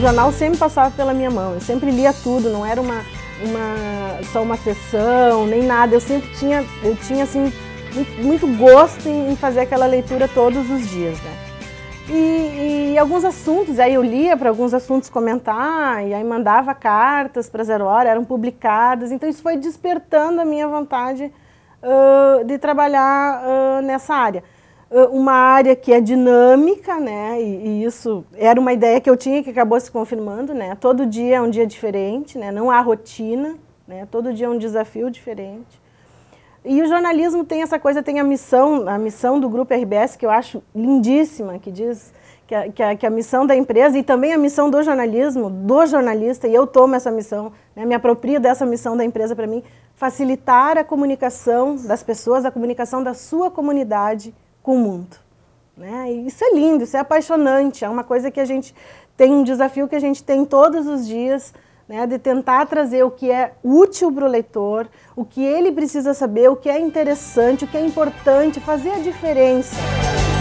jornal sempre passava pela minha mão, eu sempre lia tudo, não era só uma sessão, nem nada, eu tinha assim, muito gosto em fazer aquela leitura todos os dias, né? E alguns assuntos, aí eu lia para alguns assuntos comentar, e aí mandava cartas para Zero Hora, eram publicadas, então isso foi despertando a minha vontade de trabalhar nessa área. Uma área que é dinâmica, né, e isso era uma ideia que eu tinha que acabou se confirmando, né, todo dia é um dia diferente, né, não há rotina, né, todo dia é um desafio diferente. E o jornalismo tem essa coisa, tem a missão do Grupo RBS, que eu acho lindíssima, que diz que a missão da empresa e também a missão do jornalismo, do jornalista, e eu tomo essa missão, né, me aproprio dessa missão da empresa para mim, facilitar a comunicação das pessoas, a comunicação da sua comunidade com o mundo. Né? E isso é lindo, isso é apaixonante, é uma coisa que a gente tem, um desafio que a gente tem todos os dias, né, de tentar trazer o que é útil para o leitor, o que ele precisa saber, o que é interessante, o que é importante, fazer a diferença.